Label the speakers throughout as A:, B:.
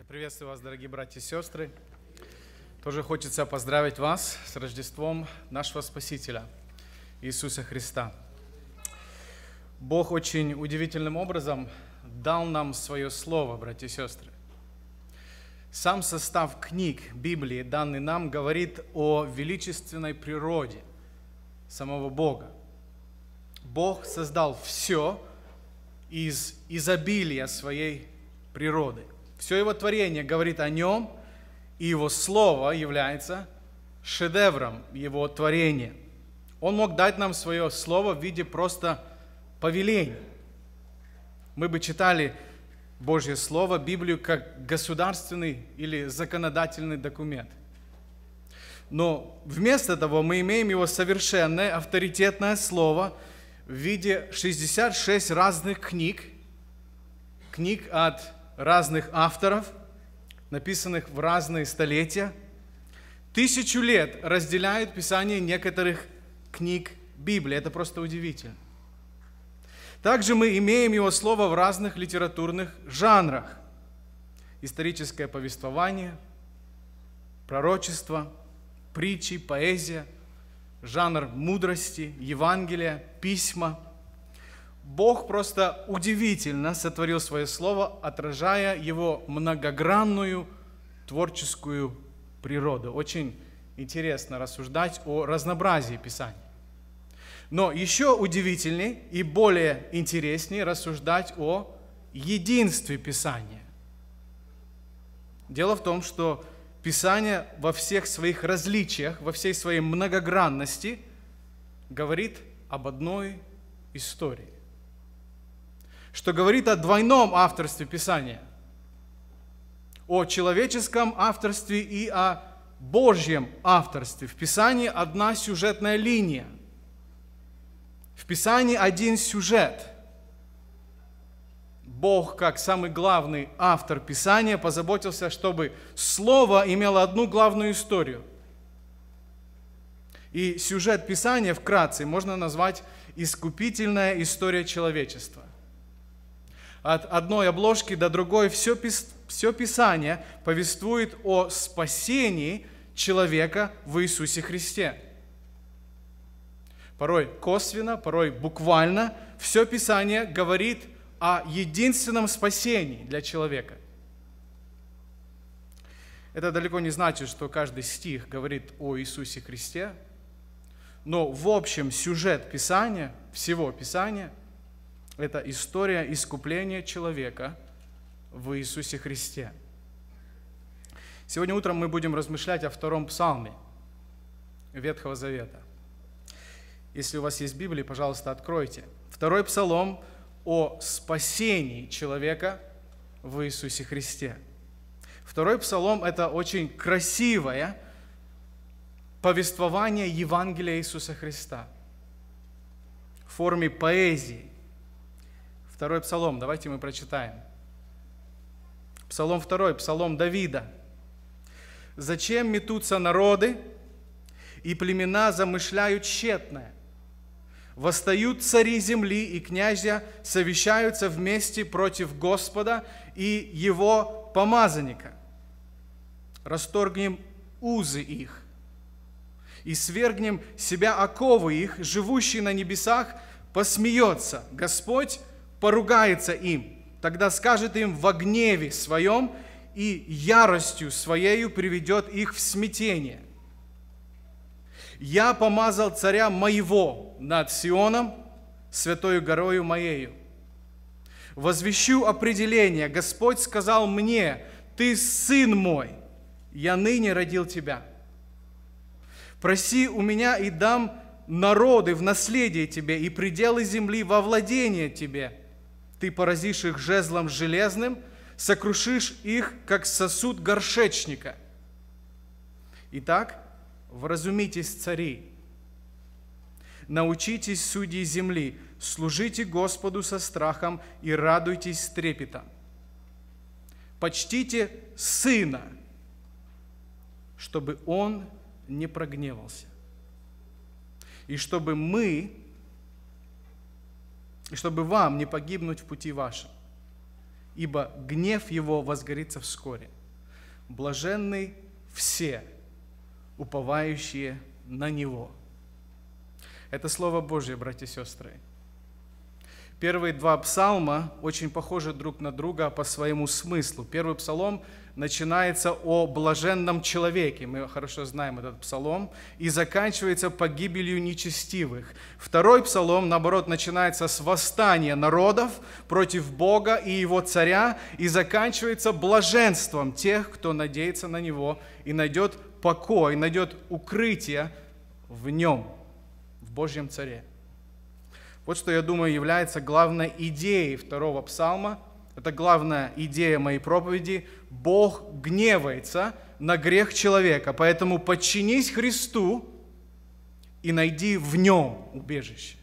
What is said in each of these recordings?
A: Я приветствую вас, дорогие братья и сестры. Тоже хочется поздравить вас с Рождеством нашего Спасителя, Иисуса Христа. Бог очень удивительным образом дал нам свое Слово, братья и сестры. Сам состав книг Библии, данный нам, говорит о величественной природе самого Бога. Бог создал все из изобилия своей природы. Все Его творение говорит о Нем, и Его Слово является шедевром Его творения. Он мог дать нам свое Слово в виде просто повелений. Мы бы читали Божье Слово, Библию, как государственный или законодательный документ. Но вместо того мы имеем Его совершенное, авторитетное Слово в виде 66 разных книг от разных авторов, написанных в разные столетия. 1000 лет разделяют Писание некоторых книг Библии. Это просто удивительно. Также мы имеем Его Слово в разных литературных жанрах. Историческое повествование, пророчество, притчи, поэзия, жанр мудрости, Евангелие, письма. Бог просто удивительно сотворил свое Слово, отражая Его многогранную творческую природу. Очень интересно рассуждать о разнообразии Писания. Но еще удивительнее и более интереснее рассуждать о единстве Писания. Дело в том, что Писание во всех своих различиях, во всей своей многогранности говорит об одной истории, что говорит о двойном авторстве Писания, о человеческом авторстве и о Божьем авторстве. В Писании одна сюжетная линия. В Писании один сюжет. Бог, как самый главный автор Писания, позаботился, чтобы Слово имело одну главную историю. И сюжет Писания вкратце можно назвать искупительная история человечества. От одной обложки до другой все Писание повествует о спасении человека в Иисусе Христе. Порой косвенно, порой буквально, все Писание говорит о единственном спасении для человека. Это далеко не значит, что каждый стих говорит о Иисусе Христе, но в общем сюжет Писания, всего Писания, это история искупления человека в Иисусе Христе. Сегодня утром мы будем размышлять о втором псалме Ветхого Завета. Если у вас есть Библия, пожалуйста, откройте. Второй псалом о спасении человека в Иисусе Христе. Второй псалом – это очень красивое повествование Евангелия Иисуса Христа в форме поэзии. Второй псалом, давайте мы прочитаем. Псалом 2, псалом Давида. «Зачем метутся народы, и племена замышляют тщетное? Восстают цари земли, и князья совещаются вместе против Господа и Его помазанника. Расторгнем узы их, и свергнем себя оковы их, живущий на небесах посмеется. Господь поругается им, тогда скажет им во гневе своем, и яростью своею приведет их в смятение. Я помазал царя моего над Сионом, святою горою моею. Возвещу определение. Господь сказал мне: ты сын мой, я ныне родил тебя. Проси у меня, и дам народы в наследие тебе, и пределы земли во владение тебе. Ты поразишь их жезлом железным, сокрушишь их, как сосуд горшечника. Итак, вразумитесь, цари, научитесь, судьи земли, служите Господу со страхом и радуйтесь с трепетом. Почтите сына, чтобы он не прогневался, и чтобы вам не погибнуть в пути вашем. ибо гнев его возгорится вскоре. Блаженны все, уповающие на Него». Это Слово Божье, братья и сестры. Первые два псалма очень похожи друг на друга по своему смыслу. Первый псалом начинается о блаженном человеке, мы хорошо знаем этот псалом, и заканчивается погибелью нечестивых. Второй псалом, наоборот, начинается с восстания народов против Бога и Его царя, и заканчивается блаженством тех, кто надеется на Него и найдет покой, найдет укрытие в Нем, в Божьем Царе. Вот что, я думаю, является главной идеей второго псалма. Это главная идея моей проповеди. Бог гневается на грех человека, поэтому подчинись Христу и найди в Нем убежище.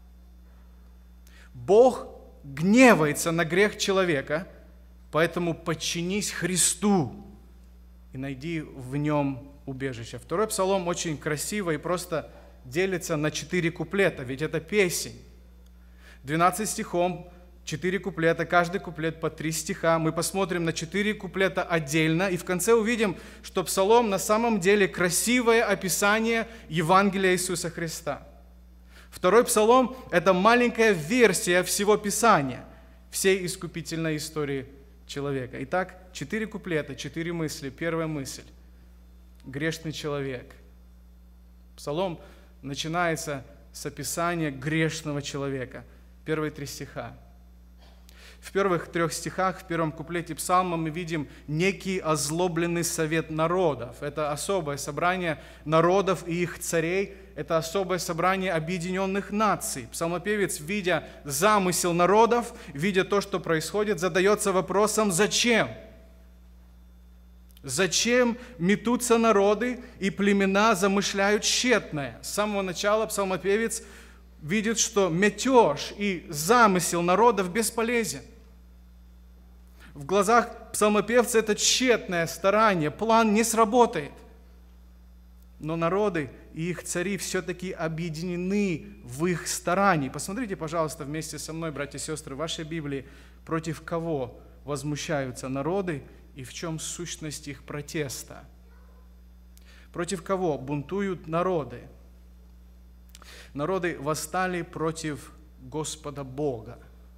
A: Бог гневается на грех человека, поэтому подчинись Христу и найди в Нем убежище. Второй псалом очень красиво и просто делится на 4 куплета, ведь это песнь. 12 стихом, 4 куплета, каждый куплет по 3 стиха. Мы посмотрим на 4 куплета отдельно, и в конце увидим, что псалом на самом деле красивое описание Евангелия Иисуса Христа. Второй псалом – это маленькая версия всего Писания, всей искупительной истории человека. Итак, 4 куплета, 4 мысли. Первая мысль – грешный человек. Псалом начинается с описания грешного человека. Первые 3 стиха. В первых 3 стихах, в первом куплете псалма мы видим некий озлобленный совет народов. Это особое собрание народов и их царей. Это особое собрание объединенных наций. Псалмопевец, видя замысел народов, видя то, что происходит, задается вопросом «Зачем?». Зачем метутся народы и племена замышляют тщетное? С самого начала псалмопевец видит, что метеж и замысел народов бесполезен. В глазах псалмопевца это тщетное старание, план не сработает. Но народы и их цари все-таки объединены в их старании. Посмотрите, пожалуйста, вместе со мной, братья и сестры, в вашей Библии, против кого возмущаются народы и в чем сущность их протеста. Против кого бунтуют народы? Народы восстали против Господа Бога.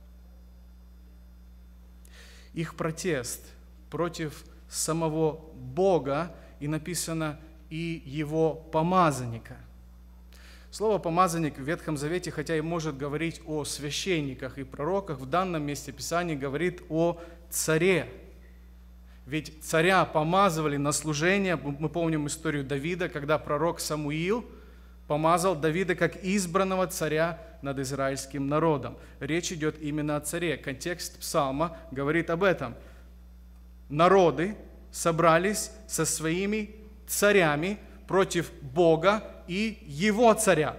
A: Их протест против самого Бога, и написано «и Его помазанника». Слово «помазанник» в Ветхом Завете, хотя и может говорить о священниках и пророках, в данном месте Писания говорит о царе. Ведь царя помазывали на служение. Мы помним историю Давида, когда пророк Самуил помазал Давида как избранного царя над израильским народом. Речь идет именно о царе. Контекст псалма говорит об этом. Народы собрались со своими царями против Бога и Его царя.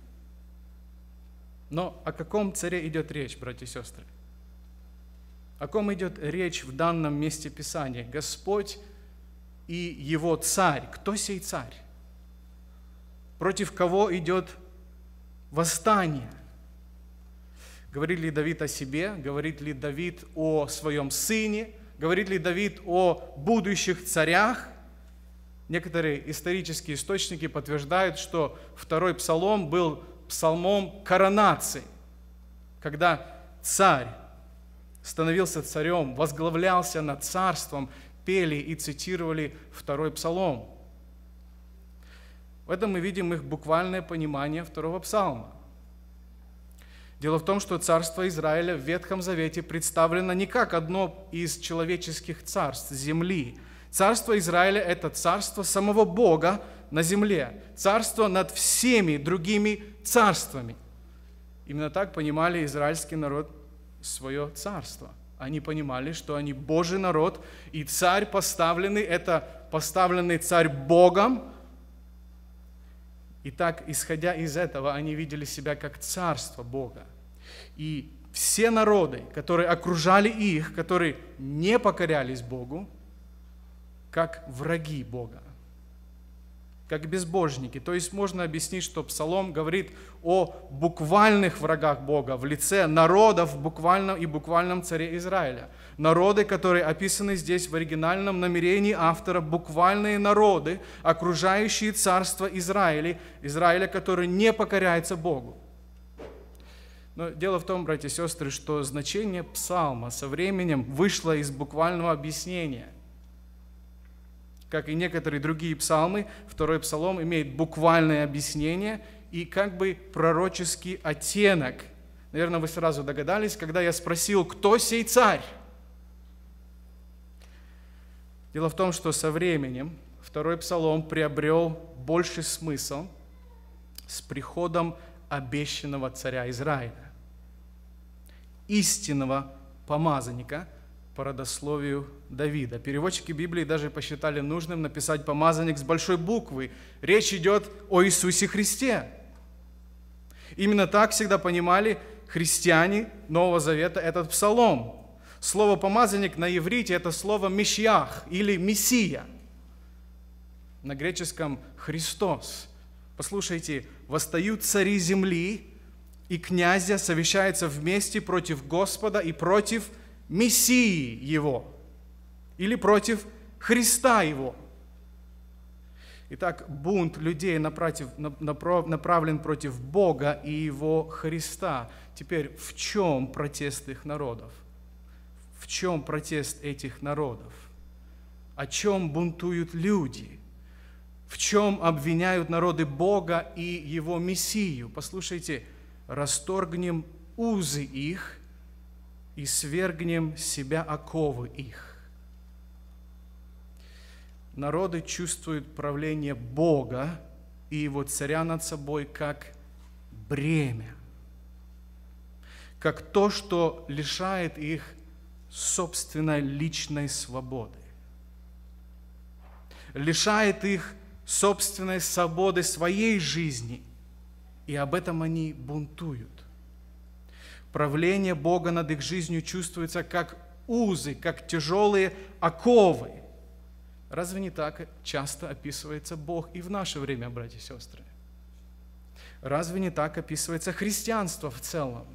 A: Но о каком царе идет речь, братья и сестры? О ком идет речь в данном месте Писания? Господь и Его царь. Кто сей царь? Против кого идет восстание? Говорит ли Давид о себе? Говорит ли Давид о своем сыне? Говорит ли Давид о будущих царях? Некоторые исторические источники подтверждают, что второй псалом был псалмом коронации, когда царь становился царем, возглавлялся над царством, пели и цитировали второй псалом. В этом мы видим их буквальное понимание второго псалма. Дело в том, что царство Израиля в Ветхом Завете представлено не как одно из человеческих царств земли. Царство Израиля – это царство самого Бога на земле, царство над всеми другими царствами. Именно так понимали израильский народ свое царство. Они понимали, что они Божий народ, и царь поставленный – это поставленный царь Богом. И так, исходя из этого, они видели себя как царство Бога. И все народы, которые окружали их, которые не покорялись Богу, как враги Бога, как безбожники. То есть можно объяснить, что Псалом говорит о буквальных врагах Бога в лице народов в буквальном царе Израиля. Народы, которые описаны здесь в оригинальном намерении автора, буквальные народы, окружающие царство Израиля, который не покоряется Богу. Но дело в том, братья и сестры, что значение псалма со временем вышло из буквального объяснения. Как и некоторые другие псалмы, второй псалом имеет буквальное объяснение и как бы пророческий оттенок. Наверное, вы сразу догадались, когда я спросил, кто сей царь? Дело в том, что со временем второй псалом приобрел больший смысл с приходом обещанного царя Израиля, истинного помазанника по родословию Давида. Переводчики Библии даже посчитали нужным написать помазанник с большой буквы. Речь идет о Иисусе Христе. Именно так всегда понимали христиане Нового Завета этот псалом. Слово «помазанник» на иврите – это слово «мишьях» или «мессия». На греческом «Христос». Послушайте, восстают цари земли, и князья совещаются вместе против Господа и против Мессии Его, или против Христа Его. Итак, бунт людей направлен против Бога и Его Христа. Теперь, в чем протест их народов? В чем протест этих народов? О чем бунтуют люди? В чем обвиняют народы Бога и Его Мессию? Послушайте, расторгнем узы их и свергнем с себя оковы их. Народы чувствуют правление Бога и Его царя над собой как бремя, как то, что лишает их собственной личной свободы, лишает их собственной свободы своей жизни, и об этом они бунтуют. Правление Бога над их жизнью чувствуется как узы, как тяжелые оковы. Разве не так часто описывается Бог и в наше время, братья и сестры? Разве не так описывается христианство в целом?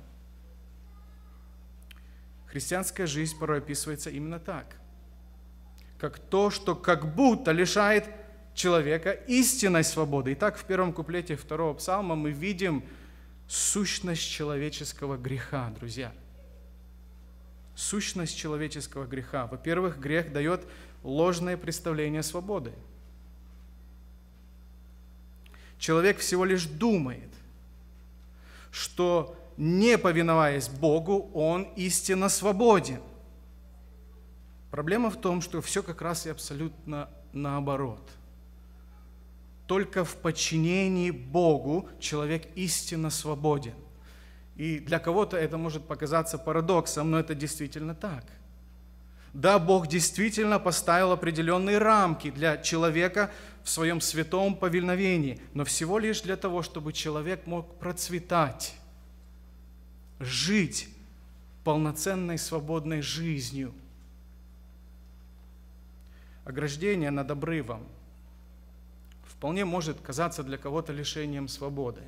A: Христианская жизнь порой описывается именно так, как то, что как будто лишает человека истинной свободы. Итак, в первом куплете второго псалма мы видим сущность человеческого греха, друзья. Сущность человеческого греха. Во-первых, грех дает ложное представление свободы. Человек всего лишь думает, что, не повиноваясь Богу, он истинно свободен. Проблема в том, что все как раз и абсолютно наоборот. Только в подчинении Богу человек истинно свободен. И для кого-то это может показаться парадоксом, но это действительно так. Да, Бог действительно поставил определенные рамки для человека в своем святом повиновении, но всего лишь для того, чтобы человек мог процветать, жить полноценной свободной жизнью. Ограждение над обрывом вполне может казаться для кого-то лишением свободы.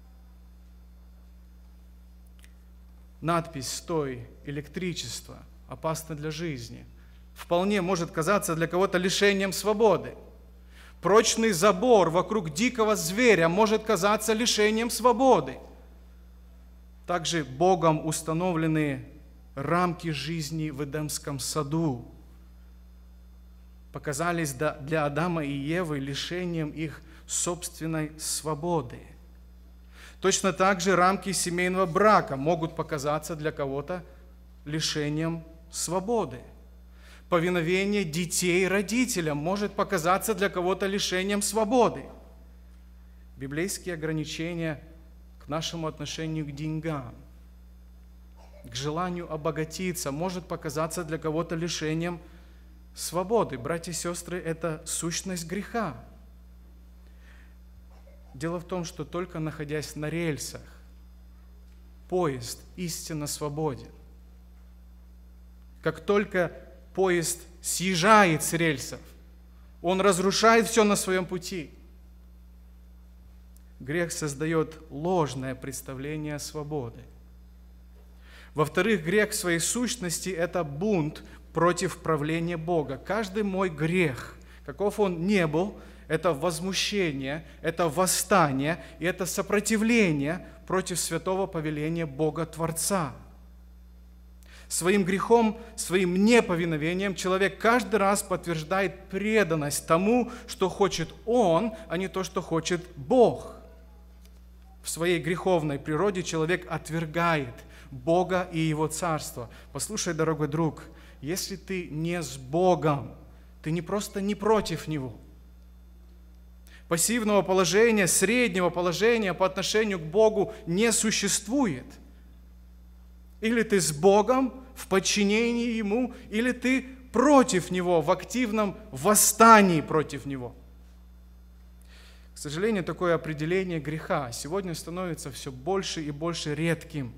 A: Надпись «Стой! Электричество! Опасно для жизни!» вполне может казаться для кого-то лишением свободы. Прочный забор вокруг дикого зверя может казаться лишением свободы. Также Богом установленные рамки жизни в Эдемском саду показались для Адама и Евы лишением их собственной свободы. Точно так же рамки семейного брака могут показаться для кого-то лишением свободы. Повиновение детей родителям может показаться для кого-то лишением свободы. Библейские ограничения к нашему отношению к деньгам, к желанию обогатиться, может показаться для кого-то лишением свободы. Братья и сестры, это сущность греха. Дело в том, что только находясь на рельсах, поезд истинно свободен. Как только поезд съезжает с рельсов, он разрушает все на своем пути. грех создает ложное представление о свободе. Во-вторых, грех в своей сущности – это бунт против правления Бога. Каждый мой грех, каков он ни был, это возмущение, это восстание и это сопротивление против святого повеления Бога Творца. Своим грехом, своим неповиновением человек каждый раз подтверждает преданность тому, что хочет он, а не то, что хочет Бог. В своей греховной природе человек отвергает Бога и Его Царство. Послушай, дорогой друг, если ты не с Богом, ты не просто не против Него. Пассивного положения, среднего положения по отношению к Богу не существует. Или ты с Богом в подчинении Ему, или ты против Него, в активном восстании против Него. К сожалению, такое определение греха сегодня становится все больше и больше редким.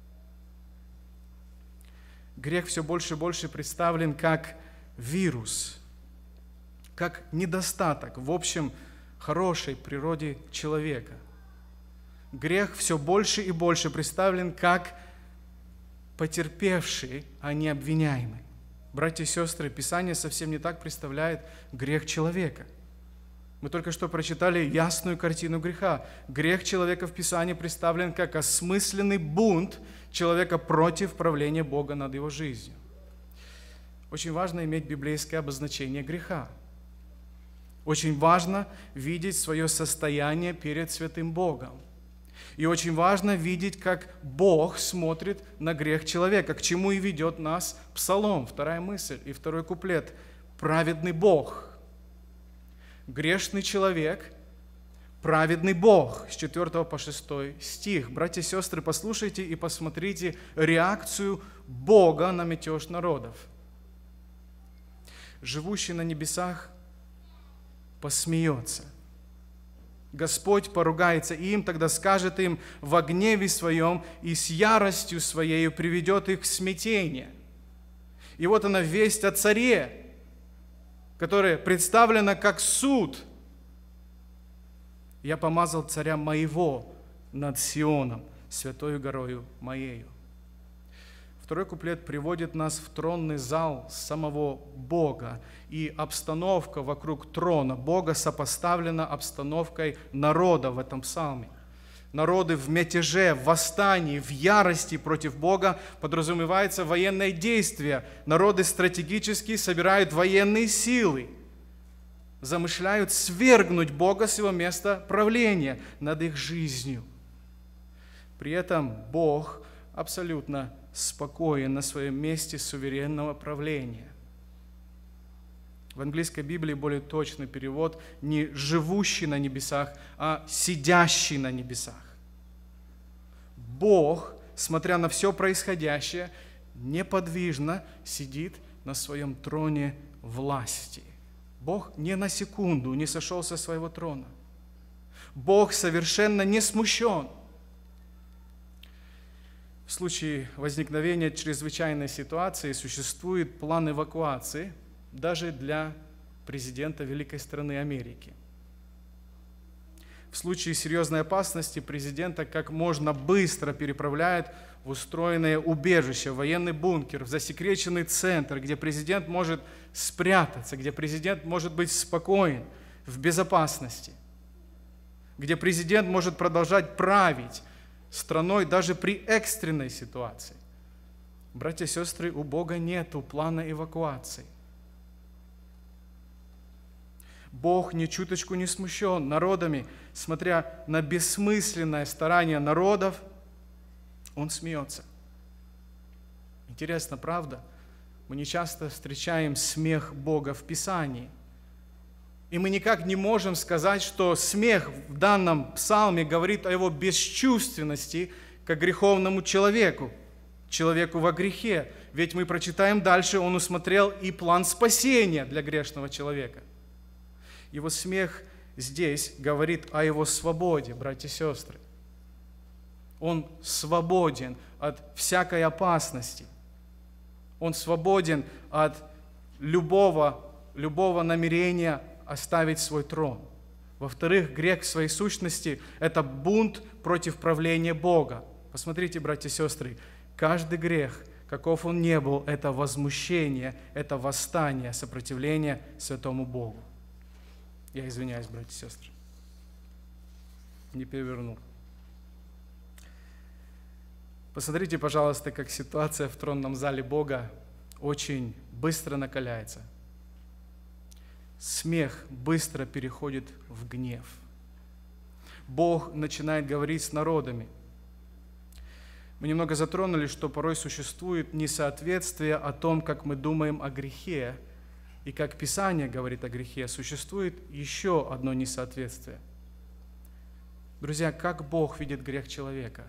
A: Грех все больше и больше представлен как вирус, как недостаток в общем хорошей природе человека. Грех все больше и больше представлен как потерпевший, а не обвиняемый. Братья и сестры, Писание совсем не так представляет грех человека. Мы только что прочитали ясную картину греха. Грех человека в Писании представлен как осмысленный бунт человека против правления Бога над его жизнью. Очень важно иметь библейское обозначение греха. Очень важно видеть свое состояние перед святым Богом. И очень важно видеть, как Бог смотрит на грех человека, к чему и ведет нас Псалом, вторая мысль и второй куплет. Праведный Бог. Грешный человек, праведный Бог, с 4 по 6 стих. Братья и сестры, послушайте и посмотрите реакцию Бога на мятеж народов. Живущий на небесах посмеется. Господь поругается им, тогда скажет им во гневе своем и с яростью своею приведет их в смятение. И вот она весть о царе, которая представлена как суд. Я помазал царя моего над Сионом, святою горою моею. Второй куплет приводит нас в тронный зал самого Бога, и обстановка вокруг трона Бога сопоставлена обстановкой народа в этом псалме. Народы в мятеже, в восстании, в ярости против Бога подразумевается военное действие. Народы стратегически собирают военные силы, замышляют свергнуть Бога с его места правления над их жизнью. При этом Бог абсолютно спокоен на своем месте суверенного правления. В английской Библии более точный перевод не «живущий на небесах», а «сидящий на небесах». Бог, смотря на все происходящее, неподвижно сидит на своем троне власти. Бог ни на секунду не сошел со своего трона. Бог совершенно не смущен. В случае возникновения чрезвычайной ситуации существует план эвакуации даже для президента великой страны Америки. В случае серьезной опасности президента как можно быстро переправляют в устроенное убежище, в военный бункер, в засекреченный центр, где президент может спрятаться, где президент может быть спокоен, в безопасности, где президент может продолжать править страной даже при экстренной ситуации. Братья и сестры, у Бога нету плана эвакуации. Бог ни чуточку не смущен народами, смотря на бессмысленное старание народов, Он смеется. Интересно, правда? Мы не часто встречаем смех Бога в Писании. И мы никак не можем сказать, что смех в данном псалме говорит о его бесчувственности к греховному человеку, человеку во грехе. Ведь мы прочитаем дальше, он усмотрел и план спасения для грешного человека. Его смех здесь говорит о его свободе, братья и сестры. Он свободен от всякой опасности. Он свободен от любого намерения оставить свой трон. Во-вторых, грех в своей сущности – это бунт против правления Бога. Посмотрите, братья и сестры, каждый грех, каков он ни был, это возмущение, это восстание, сопротивление святому Богу. Я извиняюсь, братья и сестры. Не перевернул. Посмотрите, пожалуйста, как ситуация в тронном зале Бога очень быстро накаляется. Смех быстро переходит в гнев. Бог начинает говорить с народами. Мы немного затронули, что порой существует несоответствие о том, как мы думаем о грехе, и как Писание говорит о грехе. Существует еще одно несоответствие. Друзья, как Бог видит грех человека?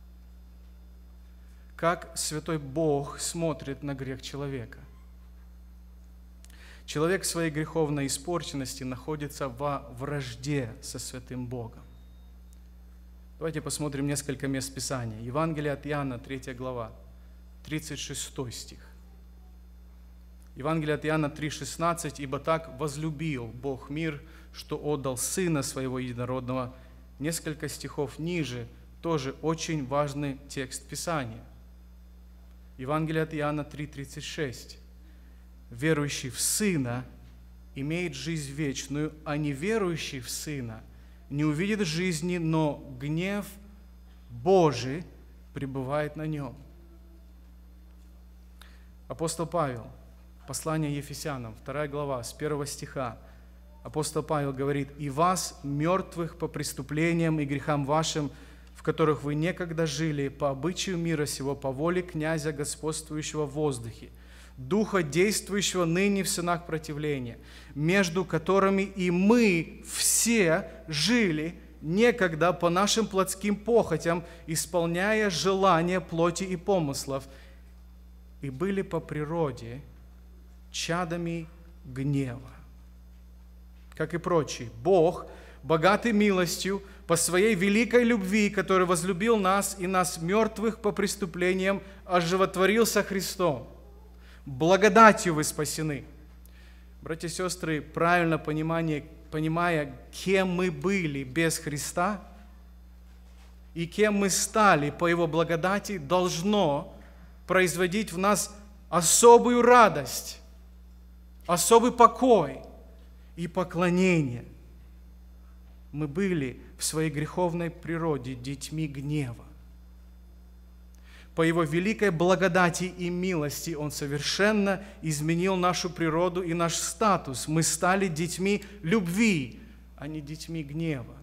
A: Как святой Бог смотрит на грех человека? Человек в своей греховной испорченности находится во вражде со святым Богом. Давайте посмотрим несколько мест Писания. Евангелие от Иоанна, 3 глава, 36 стих. Евангелие от Иоанна 3,16. «Ибо так возлюбил Бог мир, что отдал Сына Своего Единородного». Несколько стихов ниже, тоже очень важный текст Писания. Евангелие от Иоанна 3,36. «Верующий в Сына имеет жизнь вечную, а неверующий в Сына не увидит жизни, но гнев Божий пребывает на нем». Апостол Павел, послание Ефесянам, 2 глава, с 1 стиха. Апостол Павел говорит: «И вас, мертвых по преступлениям и грехам вашим, в которых вы некогда жили, по обычаю мира сего, по воле князя, господствующего в воздухе, духа, действующего ныне в сынах противления, между которыми и мы все жили некогда по нашим плотским похотям, исполняя желания плоти и помыслов, и были по природе чадами гнева». Как и прочие, Бог, богатый милостью, по своей великой любви, который возлюбил нас и нас, мертвых по преступлениям, оживотворил со Христом. Благодатью вы спасены. Братья и сестры, правильно понимая, кем мы были без Христа и кем мы стали по Его благодати, должно производить в нас особую радость, особый покой и поклонение. Мы были в своей греховной природе детьми гнева. По Его великой благодати и милости Он совершенно изменил нашу природу и наш статус. Мы стали детьми любви, а не детьми гнева.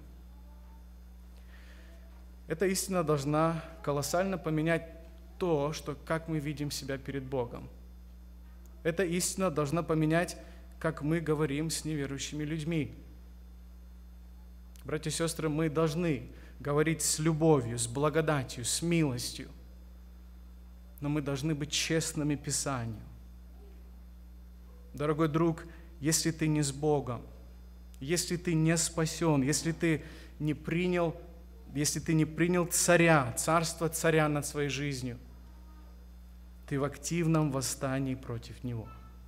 A: Эта истина должна колоссально поменять то, как мы видим себя перед Богом. Эта истина должна поменять, как мы говорим с неверующими людьми. Братья и сестры, мы должны говорить с любовью, с благодатью, с милостью. Но мы должны быть честными Писанию. Дорогой друг, если ты не с Богом, если ты не спасен, если ты не принял царя, царство царя над своей жизнью, ты в активном восстании против Него.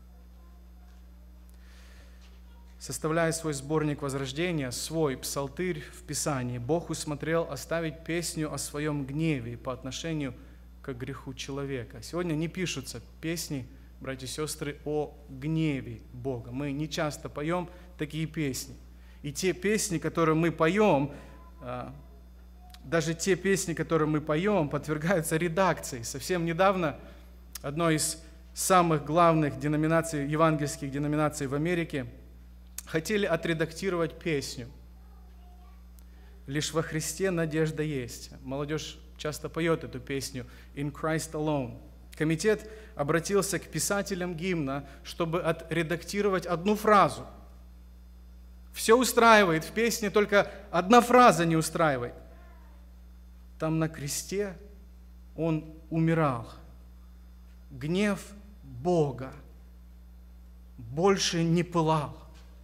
A: Составляя свой сборник возрождения, свой псалтырь в Писании, Бог усмотрел оставить песню о своем гневе по отношению к греху человека. Сегодня не пишутся песни, братья и сестры, о гневе Бога. Мы не часто поем такие песни. И те песни, которые мы поем, даже те песни, которые мы поем, подвергаются редакции. Совсем недавно одной из самых главных деноминаций, евангельских деноминаций в Америке, хотели отредактировать песню «Лишь во Христе надежда есть». Молодежь часто поет эту песню «In Christ Alone». Комитет обратился к писателям гимна, чтобы отредактировать одну фразу. Все устраивает в песне, только одна фраза не устраивает. Там на кресте Он умирал. Гнев Бога больше не пылал.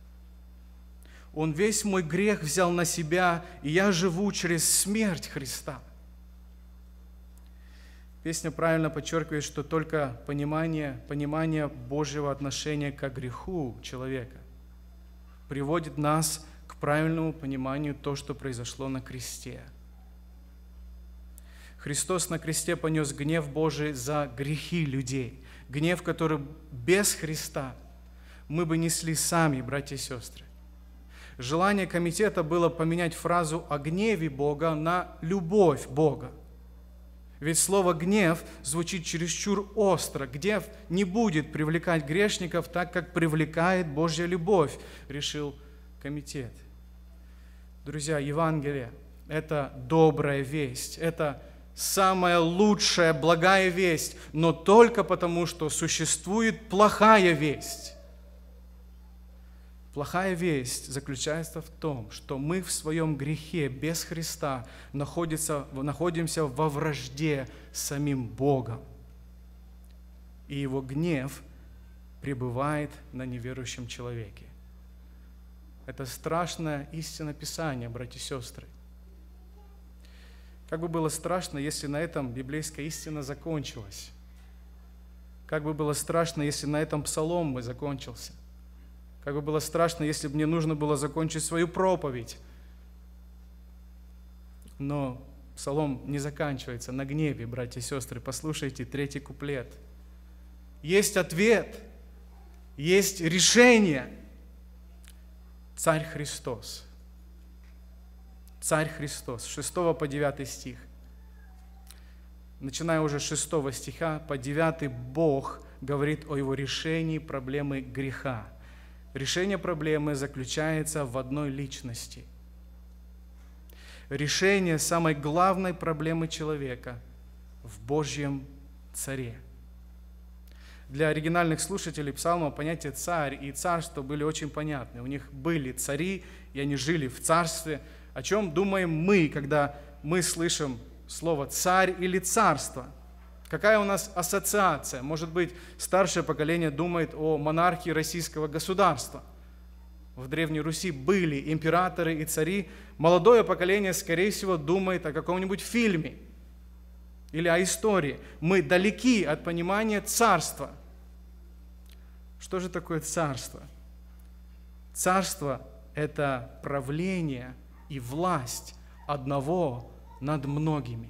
A: Он весь мой грех взял на себя, и я живу через смерть Христа. Песня правильно подчеркивает, что только понимание Божьего отношения к греху человека приводит нас к правильному пониманию то, что произошло на кресте. Христос на кресте понес гнев Божий за грехи людей. Гнев, который без Христа мы бы несли сами, братья и сестры. Желание комитета было поменять фразу о гневе Бога на любовь Бога. Ведь слово «гнев» звучит чересчур остро. Гнев не будет привлекать грешников так, как привлекает Божья любовь, решил комитет. Друзья, Евангелие – это добрая весть, это самая лучшая, благая весть, но только потому, что существует плохая весть. Плохая весть заключается в том, что мы в своем грехе без Христа находимся во вражде с самим Богом. И Его гнев пребывает на неверующем человеке. Это страшная истина Писания, братья и сестры. Как бы было страшно, если на этом библейская истина закончилась. Как бы было страшно, если на этом псалом бы закончился. Как бы было страшно, если бы мне нужно было закончить свою проповедь. Но псалом не заканчивается на гневе, братья и сестры. Послушайте 3-й куплет. Есть ответ, есть решение. Царь Христос. Царь Христос. С 6 по 9 стих. Начиная уже с 6 стиха по 9 Бог говорит о Его решении проблемы греха. Решение проблемы заключается в одной личности. Решение самой главной проблемы человека в Божьем Царе. Для оригинальных слушателей псалма понятие «царь» и «царство» были очень понятны. У них были цари, и они жили в царстве. О чем думаем мы, когда мы слышим слово «царь» или «царство»? Какая у нас ассоциация? Может быть, старшее поколение думает о монархии российского государства. В Древней Руси были императоры и цари. Молодое поколение, скорее всего, думает о каком-нибудь фильме или о истории. Мы далеки от понимания царства. Что же такое царство? Царство – это правление и власть одного над многими.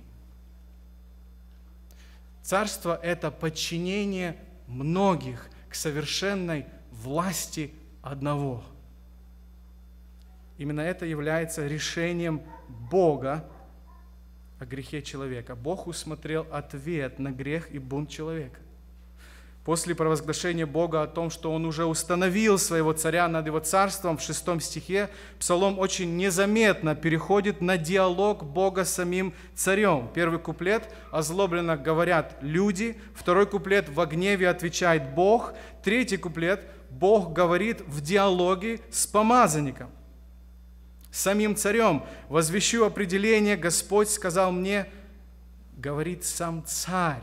A: Царство – это подчинение многих к совершенной власти одного. Именно это является решением Бога о грехе человека. Бог усмотрел ответ на грех и бунт человека. После провозглашения Бога о том, что Он уже установил своего царя над его царством, в 6 стихе псалом очень незаметно переходит на диалог Бога с самим царем. 1 куплет озлобленно говорят люди, 2 куплет во гневе отвечает Бог, 3 куплет Бог говорит в диалоге с помазанником, с самим царем. «Возвещу определение, Господь сказал мне», говорит сам царь.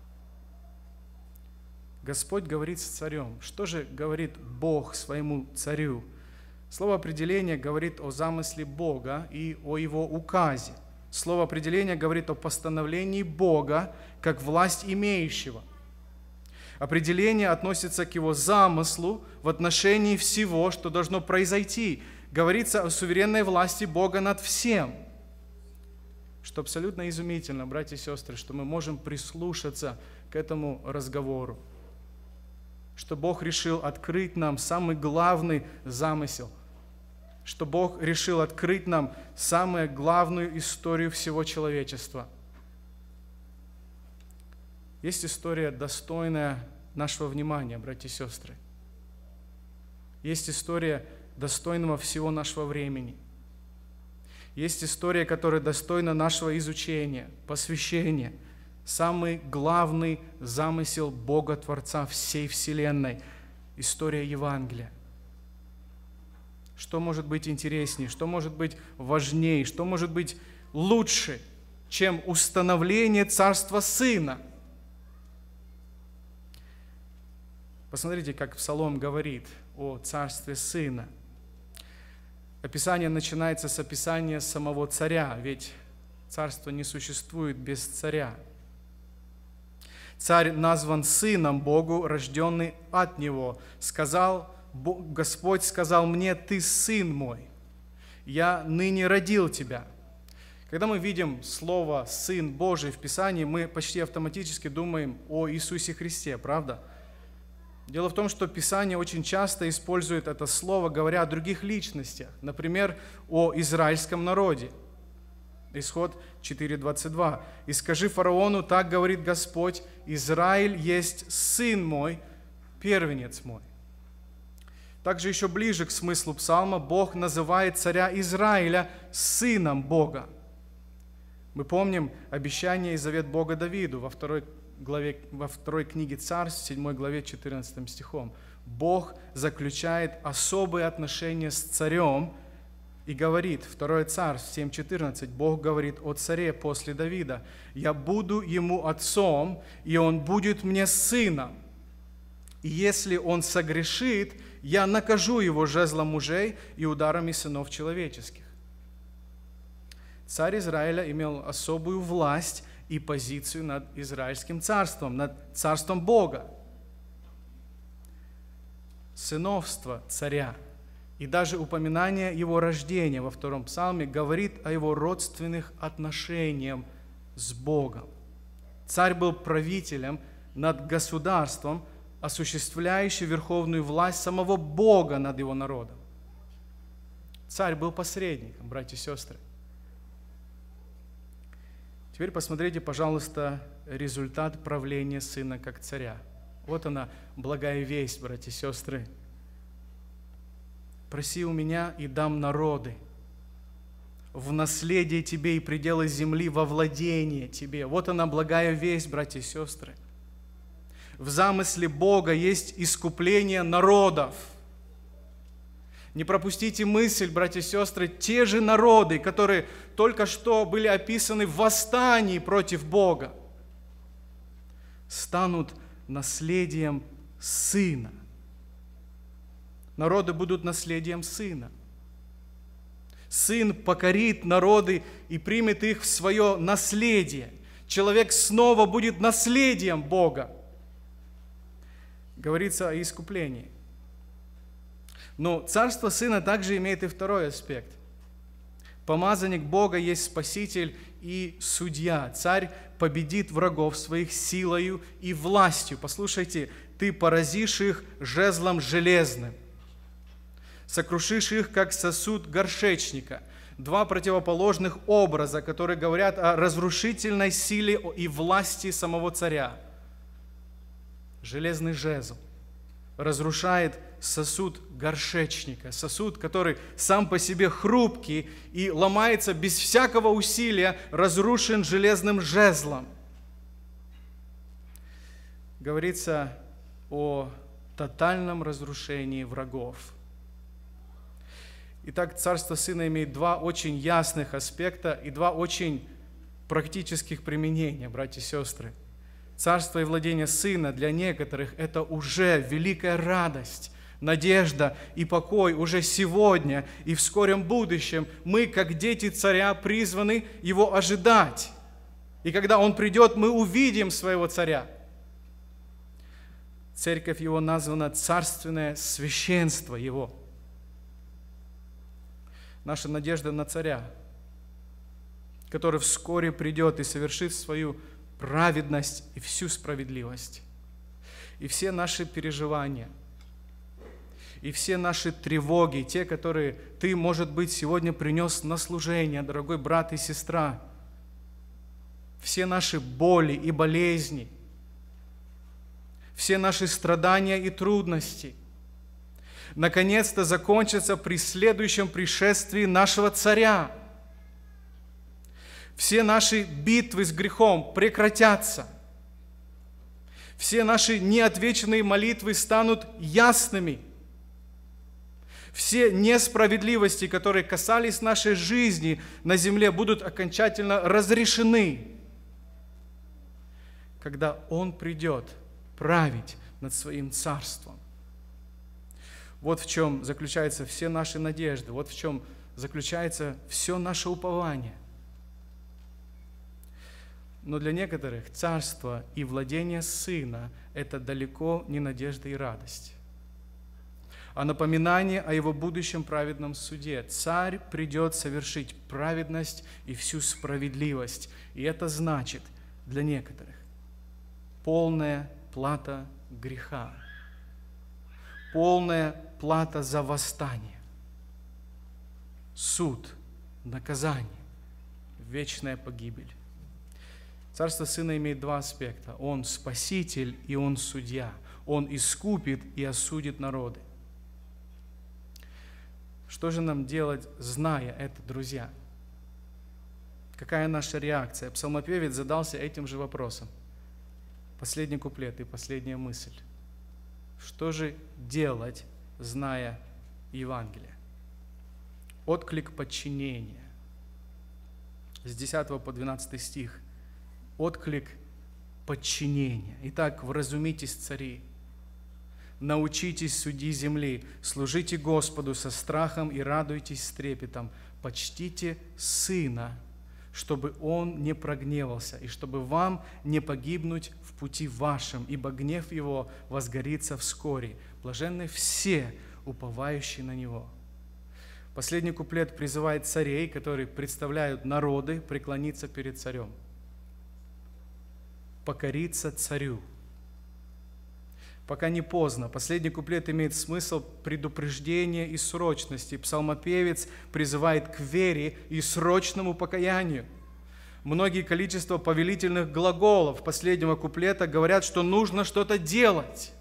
A: Господь говорит с царем. Что же говорит Бог своему царю? Слово определение говорит о замысле Бога и о Его указе. Слово определение говорит о постановлении Бога как власть имеющего. Определение относится к Его замыслу в отношении всего, что должно произойти. Говорится о суверенной власти Бога над всем. Что абсолютно изумительно, братья и сестры, что мы можем прислушаться к этому разговору. Что Бог решил открыть нам самый главный замысел, что Бог решил открыть нам самую главную историю всего человечества. Есть история, достойная нашего внимания, братья и сестры. Есть история, достойного всего нашего времени. Есть история, которая достойна нашего изучения, посвящения. Самый главный замысел Бога, Творца всей вселенной. История Евангелия. Что может быть интереснее, что может быть важнее, что может быть лучше, чем установление Царства Сына? Посмотрите, как Псалом говорит о Царстве Сына. Описание начинается с описания самого царя, ведь царство не существует без царя. Царь назван сыном Богу, рожденный от Него. Господь сказал мне: «Ты сын мой». я ныне родил тебя». Когда мы видим слово «Сын Божий» в Писании, мы почти автоматически думаем о Иисусе Христе, правда? Дело в том, что Писание очень часто использует это слово, говоря о других личностях, например, о израильском народе. Исход 4:22. «И скажи фараону, так говорит Господь, Израиль есть сын мой, первенец мой». Также еще ближе к смыслу псалма Бог называет царя Израиля сыном Бога. Мы помним обещание и завет Бога Давиду во второй книге Царств, 7 главе 14 стихом. Бог заключает особые отношения с царем и говорит, 2 Царств 7:14, Бог говорит о царе после Давида: «Я буду ему отцом, и он будет мне сыном. И если он согрешит, я накажу его жезлом мужей и ударами сынов человеческих». Царь Израиля имел особую власть и позицию над Израильским царством, над царством Бога. Сыновство царя и даже упоминание его рождения во 2 псалме говорит о его родственных отношениях с Богом. Царь был правителем над государством, осуществляющим верховную власть самого Бога над его народом. Царь был посредником, братья и сестры. Теперь посмотрите, пожалуйста, результат правления сына как царя. Вот она, благая весть, братья и сестры. «Проси у меня, и дам народы, в наследие тебе и пределы земли во владение тебе». Вот она, благая весть, братья и сестры. В замысле Бога есть искупление народов. Не пропустите мысль, братья и сестры, те же народы, которые только что были описаны в восстании против Бога, станут наследием Сына. Народы будут наследием Сына. Сын покорит народы и примет их в свое наследие. Человек снова будет наследием Бога. Говорится о искуплении. Но царство Сына также имеет и второй аспект. Помазанник Бога есть Спаситель и Судья. Царь победит врагов своих силою и властью. Послушайте, ты поразишь их жезлом железным, сокрушишь их, как сосуд горшечника. Два противоположных образа, которые говорят о разрушительной силе и власти самого царя. Железный жезл разрушает сосуд горшечника, сосуд, который сам по себе хрупкий и ломается без всякого усилия, разрушен железным жезлом. Говорится о тотальном разрушении врагов. Итак, царство Сына имеет два очень ясных аспекта и два очень практических применения, братья и сестры. Царство и владение Сына для некоторых – это уже великая радость, надежда и покой уже сегодня и в скором будущем. Мы, как дети царя, призваны его ожидать. И когда он придет, мы увидим своего царя. Церковь его названа царственное священство его. Наша надежда на царя, который вскоре придет и совершит свою праведность и всю справедливость. И все наши переживания, и все наши тревоги, те, которые ты, может быть, сегодня принес на служение, дорогой брат и сестра, все наши боли и болезни, все наши страдания и трудности, наконец-то закончатся при следующем пришествии нашего царя. Все наши битвы с грехом прекратятся. Все наши неотвеченные молитвы станут ясными. Все несправедливости, которые касались нашей жизни на земле, будут окончательно разрешены, когда Он придет править над Своим царством. Вот в чем заключаются все наши надежды, вот в чем заключается все наше упование. Но для некоторых царство и владение Сына – это далеко не надежда и радость. а напоминание о его будущем праведном суде. Царь придет совершить праведность и всю справедливость. И это значит для некоторых полная плата греха, полная плата за восстание, суд, наказание, вечная погибель. Царство Сына имеет два аспекта. Он спаситель и он судья. Он искупит и осудит народы. Что же нам делать, зная это, друзья? Какая наша реакция? Псалмопевец задался этим же вопросом. Последний куплет и последняя мысль. Что же делать, зная Евангелие? Отклик подчинения. С 10 по 12 стих. Отклик подчинения. Итак, вразумитесь, цари, научитесь, судьи земли, служите Господу со страхом и радуйтесь с трепетом, почтите Сына, чтобы Он не прогневался, и чтобы вам не погибнуть в пути вашем, ибо гнев Его возгорится вскоре. Блаженны все, уповающие на Него. Последний куплет призывает царей, которые представляют народы, преклониться перед царем. Покориться царю. Пока не поздно. Последний куплет имеет смысл предупреждения и срочности. Псалмопевец призывает к вере и срочному покаянию. Многие количество повелительных глаголов последнего куплета говорят, что нужно что-то делать.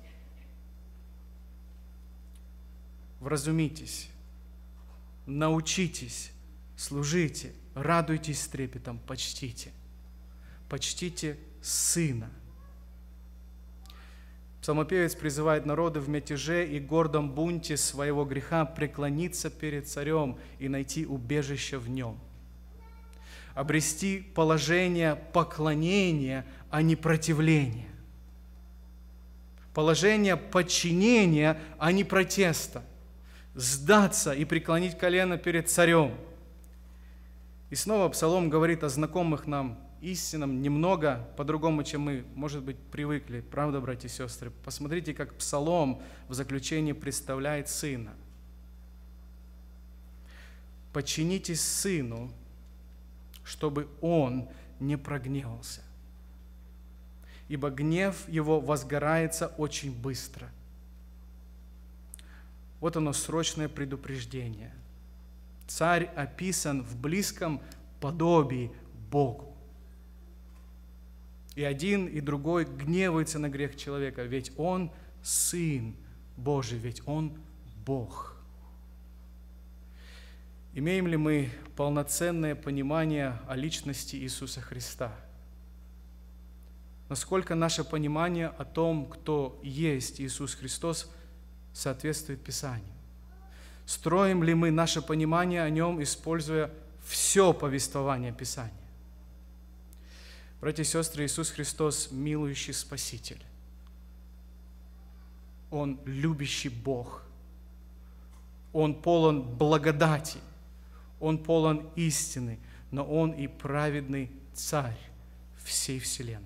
A: Вразумитесь, научитесь, служите, радуйтесь с трепетом, почтите. Почтите Сына. Псалмопевец призывает народы в мятеже и гордом бунте своего греха преклониться перед царем и найти убежище в нем. Обрести положение поклонения, а не противления. Положение подчинения, а не протеста. Сдаться и преклонить колено перед царем. И снова Псалом говорит о знакомых нам истинам немного по-другому, чем мы, может быть, привыкли. Правда, братья и сестры? Посмотрите, как Псалом в заключении представляет Сына. Подчинитесь Сыну, чтобы Он не прогневался, ибо гнев Его возгорается очень быстро. Вот оно, срочное предупреждение. Царь описан в близком подобии Богу. И один, и другой гневаются на грех человека, ведь он Сын Божий, ведь он Бог. Имеем ли мы полноценное понимание о личности Иисуса Христа? Насколько наше понимание о том, кто есть Иисус Христос, соответствует Писанию? Строим ли мы наше понимание о Нем, используя все повествование Писания? Братья и сестры, Иисус Христос – милующий Спаситель. Он любящий Бог. Он полон благодати. Он полон истины, но Он и праведный Царь всей вселенной.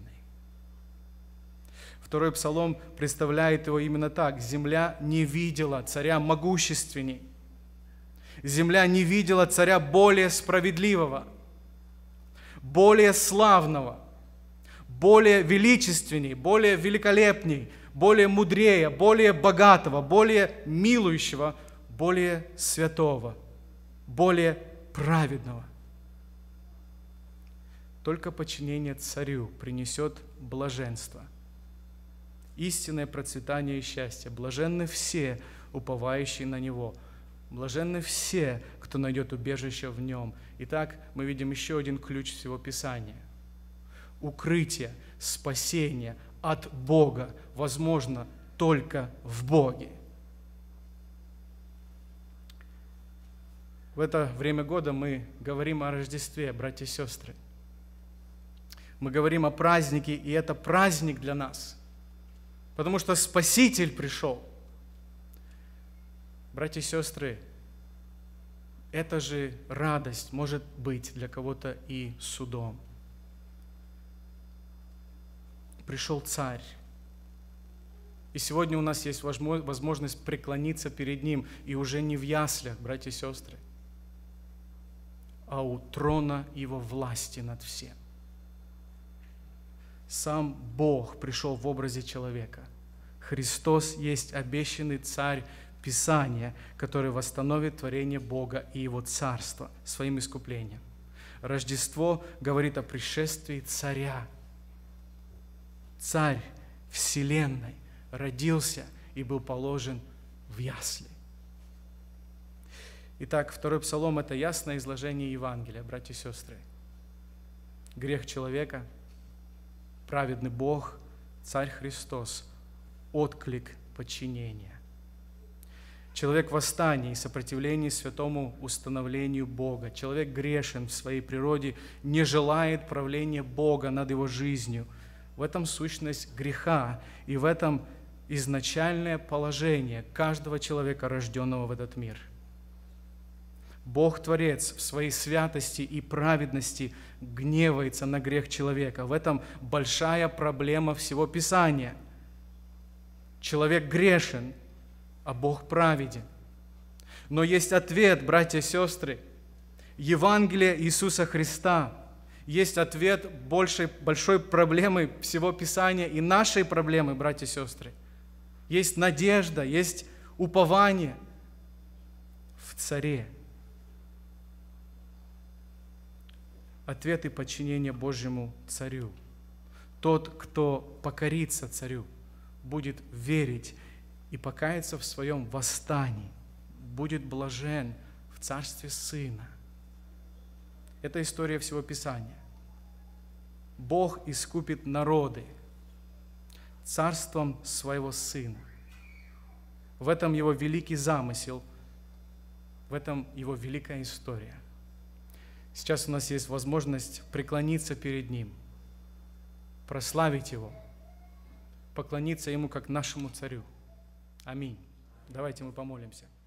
A: Второй Псалом представляет Его именно так. Земля не видела царя могущественней. Земля не видела царя более справедливого, более славного, более величественней, более великолепней, более мудрее, более богатого, более милующего, более святого, более праведного. Только подчинение царю принесет блаженство, истинное процветание и счастье. Блаженны все, уповающие на Него. Блаженны все, кто найдет убежище в Нем. Итак, мы видим еще один ключ всего Писания. Укрытие, спасение от Бога возможно только в Боге. В это время года мы говорим о Рождестве, братья и сестры. Мы говорим о празднике, и это праздник для нас, потому что Спаситель пришел. Братья и сестры, эта же радость может быть для кого-то и судом. Пришел Царь, И сегодня у нас есть возможность преклониться перед Ним, и уже не в яслях, братья и сестры, а у трона Его власти над всем. Сам Бог пришел в образе человека. Христос есть обещанный Царь Писания, который восстановит творение Бога и Его Царство своим искуплением. Рождество говорит о пришествии Царя. Царь Вселенной родился и был положен в ясли. Итак, второй псалом – это ясное изложение Евангелия, братья и сестры. Грех человека, праведный Бог, Царь Христос, отклик подчинения. Человек в восстании и сопротивлении святому установлению Бога. Человек грешен в своей природе, не желает правления Бога над его жизнью. В этом сущность греха, и в этом изначальное положение каждого человека, рожденного в этот мир. Бог-творец в своей святости и праведности гневается на грех человека. В этом большая проблема всего Писания. Человек грешен, а Бог праведен. Но есть ответ, братья и сестры. Евангелие Иисуса Христа есть ответ большой проблемы всего Писания и нашей проблемы, братья и сестры. Есть надежда, есть упование в Царе. Ответ и подчинение Божьему Царю. Тот, кто покорится Царю, будет верить и покаяться в своем восстании, будет блажен в Царстве Сына. Это история всего Писания. Бог искупит народы царством своего Сына. В этом Его великий замысел, в этом Его великая история. Сейчас у нас есть возможность преклониться перед Ним, прославить Его, поклониться Ему как нашему Царю. Аминь. Давайте мы помолимся.